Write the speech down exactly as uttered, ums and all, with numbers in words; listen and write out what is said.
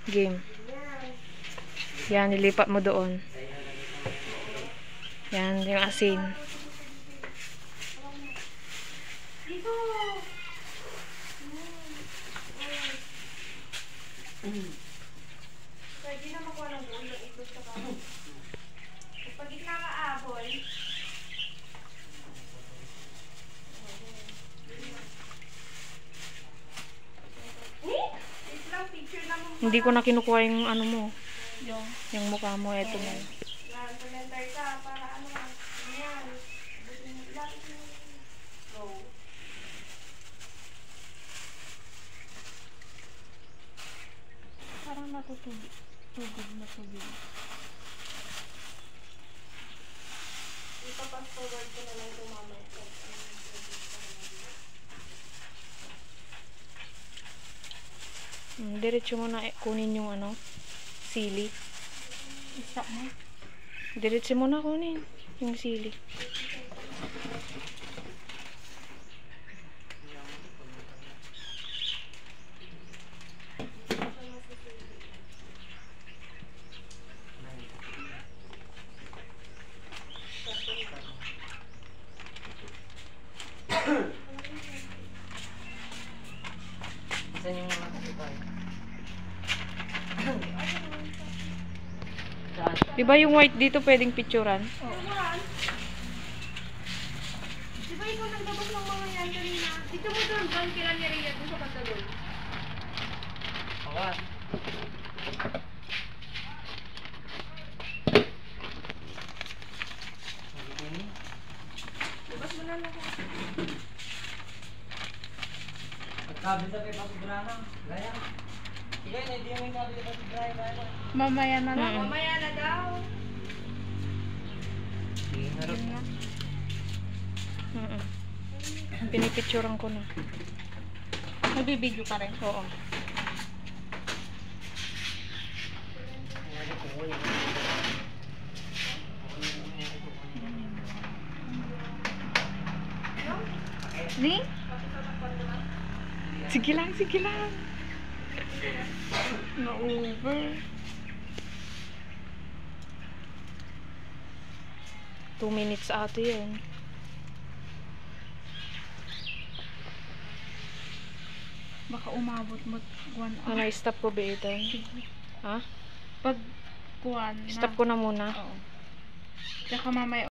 Game. Yan, nilipat mo doon. Yan, yung asin. Dito. Pwede na makuha ng ulo ito sa kamo. Pag gitna ka apol. Hindi ko na kinukuha yung ano mo. Yung, yung mukha mo, eto mo. na-implementer ka para ano, yan. Go. Parang natutubig. Tubig na tubig. Ipapass forward ko na lang ito mamaya. Hmm, diretso mo na kunin yung ano, sili. Isa mo. Diretso mo na kunin yung sili. Saan yung mga kapitay? Di ba yung white dito pwedeng picturean? Oo. Di ba ikaw nagbabas ng mga yan kanina? Dito mo doon, doon kila ni Rhea doon sa pantalon. Awan. Labas mo na lang ako. Pagkabi sa pipa sa drama. Gaya. Sige, hindi yung kabi sa drama. Gaya. Mamaya na lang. Mm. Mamaya na daw. Sige, harap na. Mm -mm. Pinipicturean ko na. Magbibideo ka rin. Oo. Ni? Sige lang, sige lang. Na-over. Two minutes ate yun. Baka umabot mo one Ano, stop ko ba ito? Ha? Pag kuwan na. Stop ko na muna. Oo. Tsaka mamaya